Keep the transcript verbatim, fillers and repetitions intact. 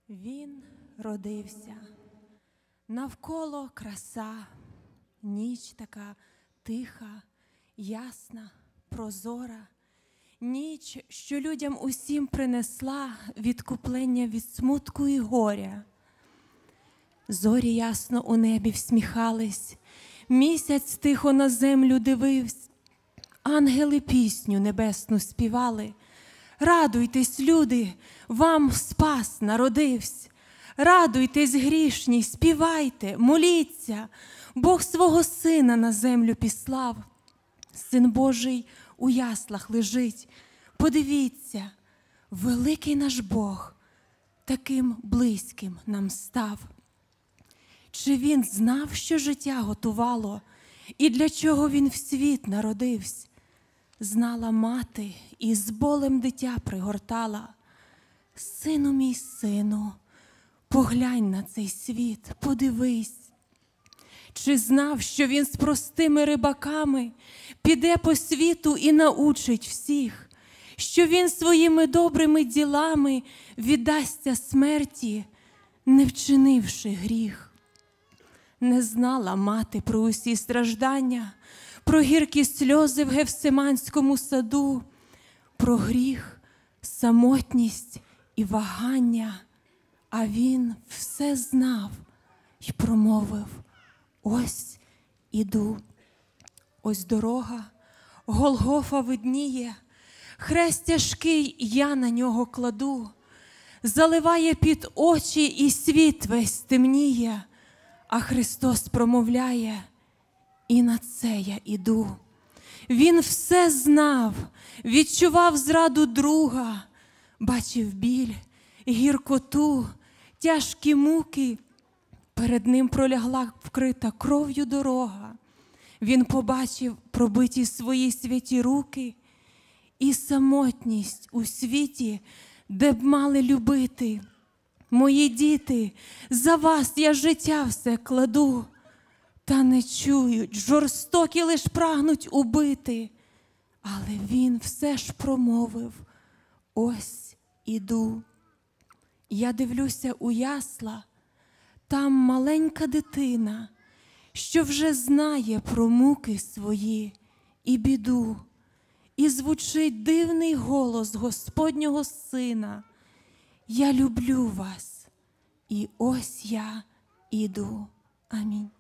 Він родився, навколо краса, ніч така тиха, ясна, прозора, ніч, що людям усім принесла відкуплення від смутку і горя. Зорі ясно у небі всміхались, місяць тихо на землю дивився, ангели пісню небесну співали. Радуйтесь, люди, вам спас народився. Радуйтесь, грішні, співайте, моліться. Бог свого Сина на землю післав. Син Божий у яслах лежить. Подивіться, великий наш Бог таким близьким нам став. Чи Він знав, що життя готувало, і для чого Він в світ народився? Знала мати і з болем дитя пригортала. Сину мій, сину, поглянь на цей світ, подивись. Чи знав, що він з простими рибаками піде по світу і научить всіх, що він своїми добрими ділами віддасться смерті, не вчинивши гріх? Не знала мати про усі страждання, про гіркі сльози в Гефсиманському саду, про гріх, самотність і вагання. А він все знав і промовив: ось іду. Ось дорога, Голгофа видніє, хрест тяжкий я на нього кладу, заливає під очі і світ весь темніє, а Христос промовляє: і на це я іду. Він все знав, відчував зраду друга, бачив біль, гіркоту, тяжкі муки. Перед ним пролягла вкрита кров'ю дорога. Він побачив пробиті свої святі руки і самотність у світі, де б мали любити. Мої діти, за вас я життя все кладу. Та не чують, жорстокі лиш прагнуть убити. Але він все ж промовив: ось іду. Я дивлюся у ясла, там маленька дитина, що вже знає про муки свої і біду. І звучить дивний голос Господнього Сина: я люблю вас, і ось я іду. Амінь.